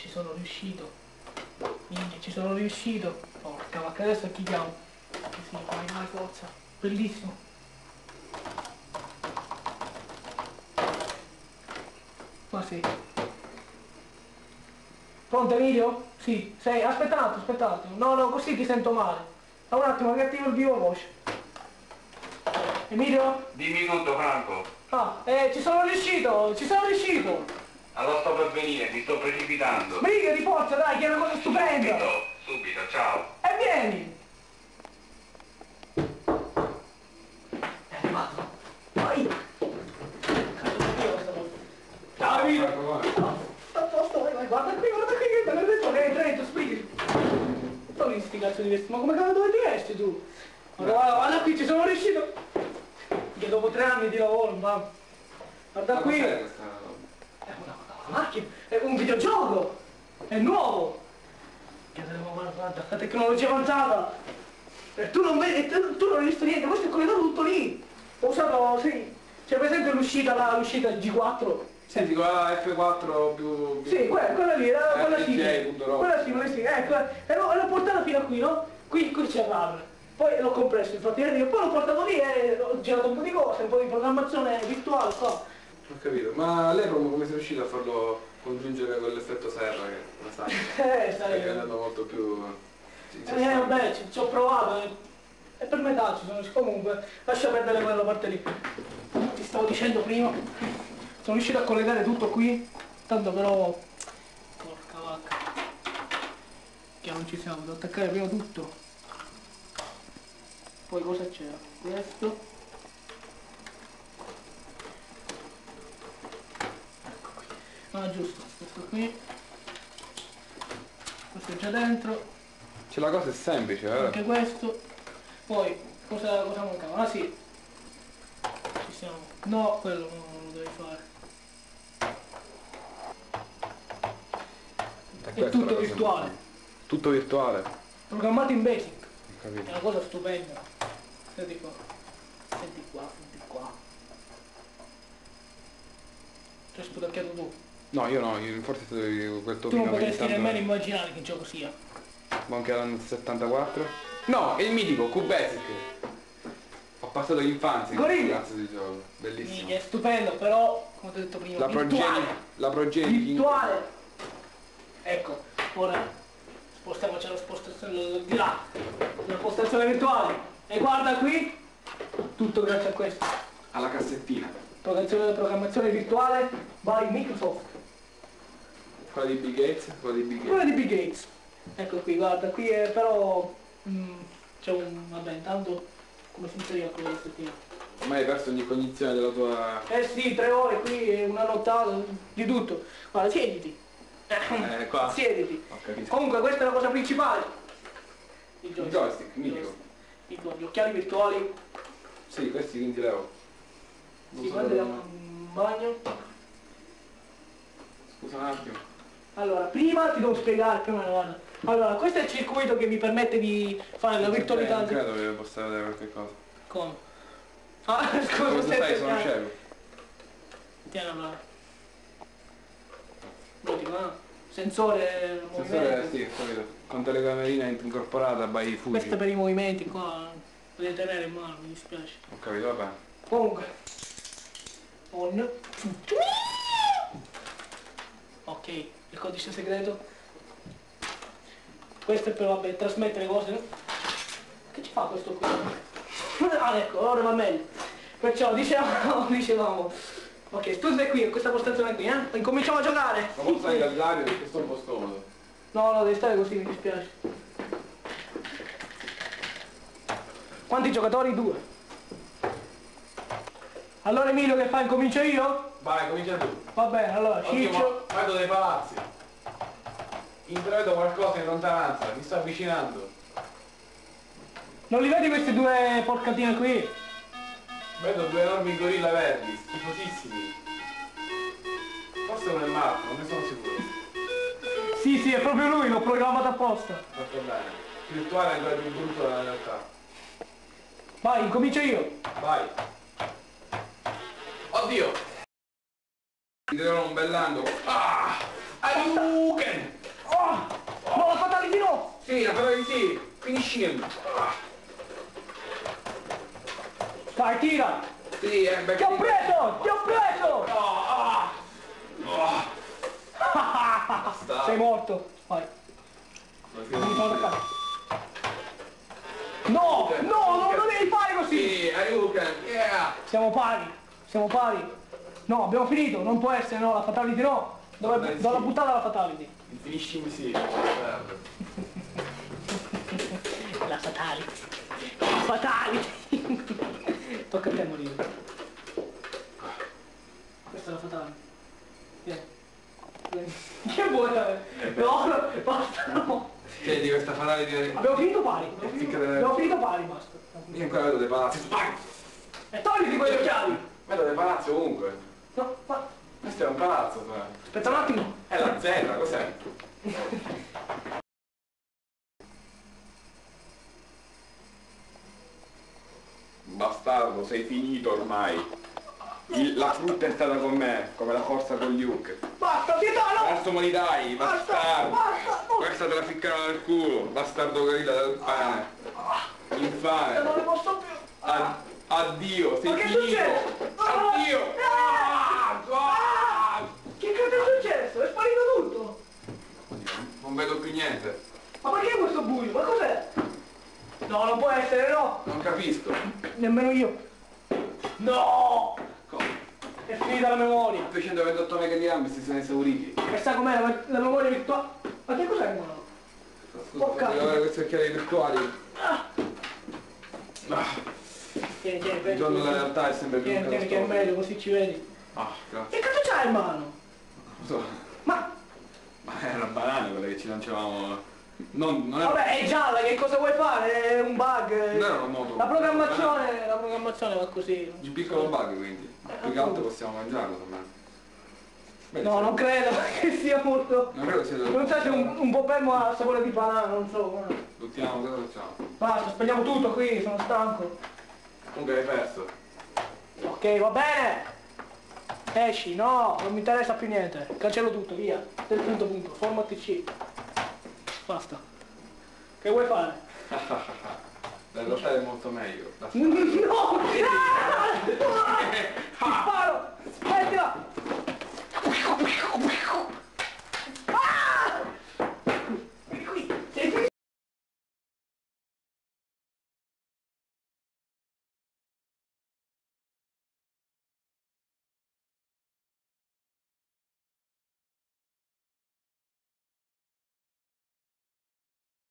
ci sono riuscito. Minchia, ci sono riuscito. Porca vacca, adesso chi chiamo? Sì, vai, forza. Bellissimo. Ma sì. Pronto Emilio? Sì, sei. Aspetta un attimo. No, così ti sento male. Un attimo, riattivo il vivo voce. Emilio? Dimmi tutto, Franco. Ci sono riuscito. Allora sto per venire, ti sto precipitando. Sbriga di forza, dai, che è una cosa stupenda. Subito, ciao. E vieni. È arrivato. Vai. Ciao Emilio. A posto, vai, guarda qui, te l'ho detto, sbrigati. Dove sti cazzo di vesti? Ma come cazzo dove ti vesti tu? Guarda qui, ci sono riuscito. Che dopo 3 anni di lavoro, mamma. Guarda qui. È una macchina, è un videogioco. È nuovo. Guarda, la tecnologia avanzata. E tu non vedi, tu non hai visto niente, questo è collegato tutto lì. Ho usato, sì. C'è per esempio l'uscita G4. Senti, quella F4 più... Sì, quella lì, quella sì. Quella sì, ecco. E l'ho portata fino a qui, no? Qui c'è l'hardware. Poi l'ho compresso, infatti, poi l'ho portato lì e ho girato un po' di cose, un po' di programmazione virtuale, qua. Ho capito, ma lei come sei riuscito a farlo congiungere con l'effetto serra che la sai? Sai. È andato molto più... Vabbè, ci ho provato e per metà ci sono, comunque, lascia perdere quella parte lì. Ti stavo dicendo prima, sono riuscito a collegare tutto qui, tanto però, porca vacca, che non ci siamo, devo attaccare prima tutto. Poi cosa c'era? Questo. Ecco qui. Giusto, questo qui. Questo è già dentro. Cioè la cosa è semplice, Anche questo. Poi, cosa mancava? Sì. Ci siamo. No, quello non lo devi fare. È tutto virtuale. Tutto virtuale. Programmato in Basic. Ho capito. È una cosa stupenda. Senti qua. Senti qua. Ci hai sputacchiato tu. No, io no, forse quel Tu non potresti nemmeno immaginare che gioco sia. Ma anche l'anno 74? No, è il mitico QBasic. Ho passato l'infanzia in questo cazzo di gioco. Bellissimo. È stupendo, però, come ti ho detto prima, la progenie virtuale. Ecco, ora spostiamoci alla spostazione di là. La postazione virtuale. E guarda qui, tutto grazie a questo. Alla cassettina. Programmazione virtuale by Microsoft. Quella di Bill Gates? Quella di Bill Gates. Ecco qui, guarda, qui è però c'è vabbè, intanto come funziona con la cassettina. Ormai hai perso ogni cognizione della tua... Sì, 3 ore qui, una nottata, di tutto. Guarda, siediti. Qua. Siediti. Ho capito. Comunque questa è la cosa principale. Il joystick, mitico. Gli occhiali virtuali. Sì, questi quindi levo. Si guarda un bagno. Scusa un attimo. Allora, prima ti devo spiegare, guarda. Allora, questo è il circuito che mi permette di fare la virtualità. Non credo che possa vedere qualche cosa. Come? Scusa, come stai, sono cieco. Tieni allora. Sensore Sensore, sì, capito. Con telecamerina incorporata by Fuji. Questo per i movimenti qua. Potete tenere in mano, mi dispiace. Ho capito, vabbè. Comunque. On. Ok, il codice segreto. Questo è per, vabbè, trasmettere cose, no? Che ci fa questo qui? Ecco, ora va meglio. Perciò dicevamo. Ok, tu stai qui, a questa postazione qui, eh? Incominciamo a giocare! Ma posso stare all'aria perché sto un po' scomodo. No, devi stare così, mi dispiace. Quanti giocatori? 2. Allora Emilio, che fai? Incomincio io? Vai, comincia tu. Va bene, allora, Ciccio. Vedo dei palazzi. Intravedo qualcosa in lontananza, mi sto avvicinando. Non li vedi queste 2 porcatine qui? Vedo 2 enormi gorilla verdi, schifosissimi. Forse uno è morto, non ne sono sicuro. Sì, è proprio lui, l'ho programmato apposta. Fatto bene. Virtuale è ancora più brutto della realtà. Vai, incomincio io. Vai. Oddio! Ti darò un bell'angolo. Ah! Hadouken! Oh! No, la fatality no! Sì, la fatality sì! Finisci him! Dai, tira! Sì, Ti ho preso! Ti ho preso! Basta! Sei morto! Vai! Non mi fa attaccare! No! No! Non lo devi fare così! Sì, Hadouken! Yeah! Siamo pari! Siamo pari! No, abbiamo finito! Non può essere, no! La fatality no! Dove do la buttata alla fatality! Il finishing sì, merda. La fatality! La fatality! Tocca a te morire. Questa è la fatality. Vieni. Vieni. Che vuoi? No, basta, no! Cioè, di questa fatality... Abbiamo finito pari! Abbiamo finito pari, basta! Io ancora vedo dei palazzi. E togliti quegli occhiali! Vedo dei palazzi ovunque. No, ma... Questo è un palazzo, cioè. Aspetta un attimo! È la Z, cos'è? Bastardo, sei finito ormai. La frutta è stata con me, come la forza con Luke. Basta, Titano! Adesso morirai, bastardo! Basta! Questa te la ficcano nel culo, bastardo gorilla del pane. Infame. Non ne posso più! Addio, sei Ma che è finito! successo? Addio! Che cazzo è successo? È sparito tutto! Non vedo più niente. Ma perché questo buio? Ma cos'è? No, non può essere, no! Non capisco. Nemmeno io! No! Come? È finita la memoria! 228 megagrammi si sono esauriti. E sa com'è la memoria virtuale? Ma che cos'è, mano? Scusa, Oh, cazzo. devo avere questi occhiali virtuali. Tieni, tieni, Il prendi. giorno della realtà è sempre più Tieni, tieni, che è meglio, così ci vedi. Ah, grazie. Che cazzo c'hai in mano? Non so. Ma... Ma era banale quella che ci lanciavamo. Non era. Vabbè, è gialla, che cosa vuoi fare? È un bug. Non era una moto. La programmazione va così. Un piccolo bug quindi. Più che altro possiamo mangiarlo secondo me. No, non credo che sia molto... Non credo sia. Non so se un po' fermo ha sapore di banana, non so. Guarda. Buttiamo, cosa facciamo? Basta, spegniamo tutto qui, sono stanco. Comunque hai perso. Ok, va bene. Esci, no, non mi interessa più niente. Cancello tutto, via. Del punto, format C. Basta. Che vuoi fare? La realtà è molto meglio. No!